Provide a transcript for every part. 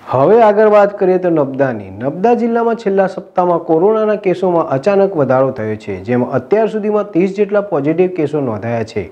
હવે આગળ વાત કરીએ તો નર્મદાની. નર્મદા જિલ્લામાં છેલ્લા સપ્તાહમાં કોરોનાના કેસોમાં અચાનક વધારો થયો છે, જેમાં અત્યાર સુધીમાં 30 જેટલા પોઝિટિવ કેસો નોંધાયા છે.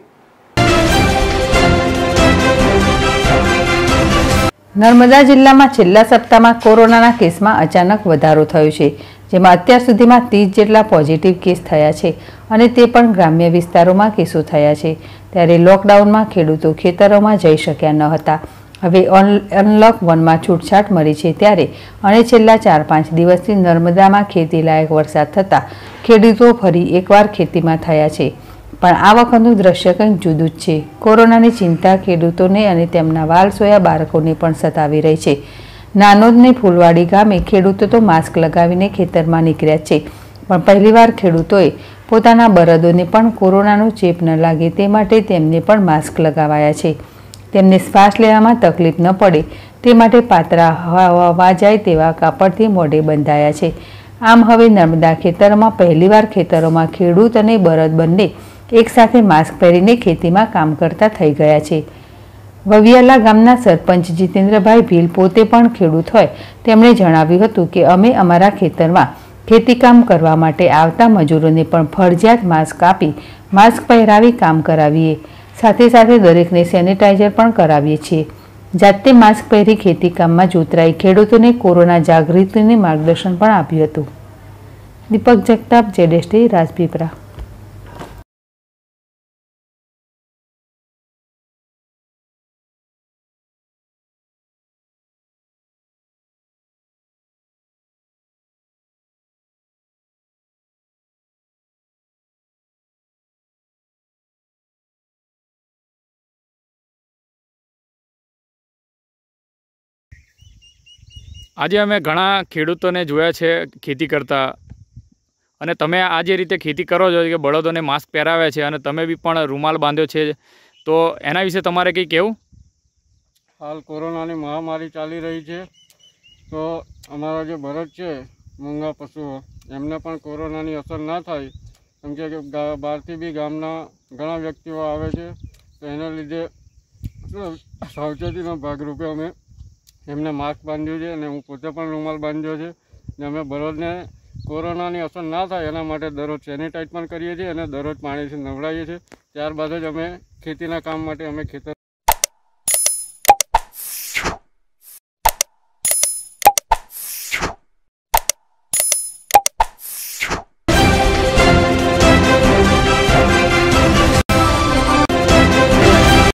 નર્મદા જિલ્લામાં છેલ્લા સપ્તાહમાં કોરોનાના કેસમાં અચાનક વધારો થયો છે, જેમાં અત્યાર સુધીમાં 30 જેટલા પોઝિટિવ કેસ થયા છે અને તે પણ ગ્રામ્ય વિસ્તારોમાં કેસો થયા છે. ત્યારે લોકડાઉનમાં ખેડૂતો ખેતરોમાં જઈ શક્યા ન હતા. હવે અનલોક 1માં છૂટછાટ મળી છે ત્યારે અને છેલ્લા 4-5 દિવસથી નર્મદામાં ખેતીલાયક વરસાદ થતાં ખેડૂતો ફરી એકવાર ખેતીમાં થયા છે. પણ આ વખતનું દ્રશ્ય કંઈક જુદું જ છે. કોરોનાની ચિંતા ખેડૂતોને અને તેમના વાલસોયા બાળકોને પણ સતાવી રહી છે. નાનોદને ફૂલવાડી ગામે ખેડૂતો તો માસ્ક લગાવીને ખેતરમાં નીકળ્યા છે, પણ પહેલીવાર ખેડૂતોએ પોતાના બળદોને પણ કોરોનાનો ચેપ ન લાગે તે માટે તેમને પણ માસ્ક લગાવાયા છે. તેમને શ્વાસ લેવામાં તકલીફ ન પડે તે માટે પાતળા હવા જાય તેવા કાપડથી મોઢે બંધાયા છે. આમ હવે નર્મદા ખેતરોમાં પહેલીવાર ખેતરોમાં ખેડૂત અને બળદ બંને એકસાથે માસ્ક પહેરીને ખેતીમાં કામ કરતા થઈ ગયા છે. વવિયાલા ગામના સરપંચ જીતેન્દ્રભાઈ ભીલ પોતે પણ ખેડૂત હોય તેમણે જણાવ્યું હતું કે અમે અમારા ખેતરમાં ખેતીકામ કરવા માટે આવતા મજૂરોને પણ ફરજિયાત માસ્ક આપી માસ્ક પહેરાવી કામ કરાવીએ. સાથે સાથે દરેકને સેનિટાઈઝર પણ કરાવીએ છીએ. જાતે માસ્ક પહેરી ખેતીકામમાં જોતરાઈ ખેડૂતોને કોરોના જાગૃતિને માર્ગદર્શન પણ આપ્યું હતું. દીપક જગતાપ, ZST, રાજપીપળા. આજે અમે ઘણા ખેડૂતોને જોયા છે ખેતી કરતા, અને તમે આ જે રીતે ખેતી કરો છો કે બળદોને માસ્ક પહેરાવ્યા છે અને તમે બી પણ રૂમાલ બાંધ્યો છે, તો એના વિશે તમારે કંઈ કહેવું? હાલ કોરોનાની મહામારી ચાલી રહી છે, તો અમારા જે બળદ છે મૂંગા પશુઓ એમને પણ કોરોનાની અસર ના થાય, કેમ કે બહારથી બી ગામના ઘણા વ્યક્તિઓ આવે છે, તો એના લીધે સાવચેતીના ભાગરૂપે અમે એમને માસ્ક બાંધ્યું છે અને હું પોતે પણ રૂમાલ બાંધ્યો છે. ને અમે બળદને કોરોનાની અસર ના થાય એના માટે દરરોજ સેનિટાઈઝ પણ કરીએ છીએ અને દરરોજ પાણીથી નવડાવીએ છીએ. ત્યારબાદ જ અમે ખેતીના કામ માટે અમે ખેતર